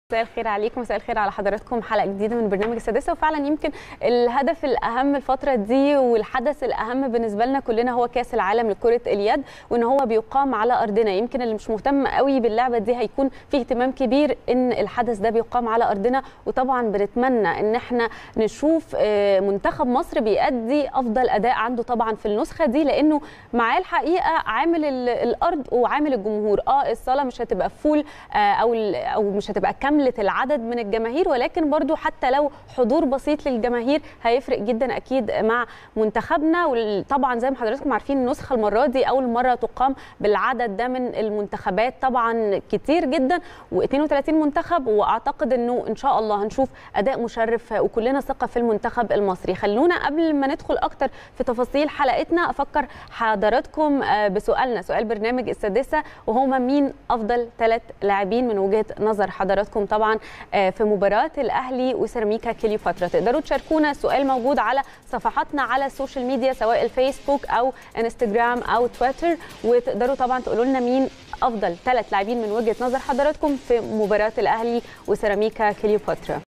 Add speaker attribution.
Speaker 1: مساء الخير عليكم، مساء الخير على حضراتكم. حلقه جديده من برنامج السادسه. وفعلا يمكن الهدف الاهم الفتره دي والحدث الاهم بالنسبه لنا كلنا هو كاس العالم لكره اليد، وان هو بيقام على ارضنا. يمكن اللي مش مهتم قوي باللعبه دي هيكون فيه اهتمام كبير ان الحدث ده بيقام على ارضنا، وطبعا بنتمنى ان احنا نشوف منتخب مصر بيأدي افضل اداء عنده طبعا في النسخه دي، لانه معاه الحقيقه عامل الارض وعامل الجمهور. الصاله مش هتبقى فول او مش هتبقى كامله العدد من الجماهير، ولكن برضو حتى لو حضور بسيط للجماهير هيفرق جدا اكيد مع منتخبنا. وطبعا زي ما حضراتكم عارفين النسخه المره دي اول مره تقام بالعدد ده من المنتخبات، طبعا كتير جدا و32 منتخب، واعتقد انه ان شاء الله هنشوف اداء مشرف وكلنا ثقه في المنتخب المصري. خلونا قبل ما ندخل اكتر في تفاصيل حلقتنا افكر حضراتكم بسؤالنا، سؤال برنامج السادسه، وهما مين افضل 3 لاعبين من وجهه نظر حضراتكم طبعا في مباراه الاهلي وسيراميكا كليوباترا. تقدروا تشاركونا، السؤال موجود على صفحاتنا على السوشيال ميديا سواء الفيسبوك او انستجرام او تويتر، وتقدروا طبعا تقولوا لنا مين افضل 3 لاعبين من وجهه نظر حضراتكم في مباراه الاهلي وسيراميكا كليوباترا.